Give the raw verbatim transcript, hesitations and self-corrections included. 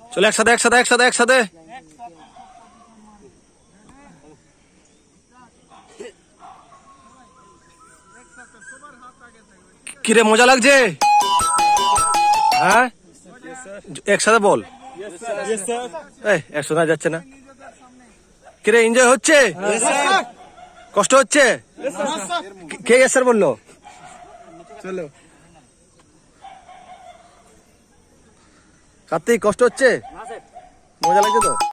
চলো একসাথে একসাথে একসাথে একসাথে। কিরে মজা লাগছে? হ্যাঁ একসাথে বল। শোনা যাচ্ছে না। কিরে এনজয় হচ্ছে? কষ্ট হচ্ছে? কে ইয়েস স্যার বললো? চলো কার্তিক, কষ্ট হচ্ছে? মজা লাগছে তো?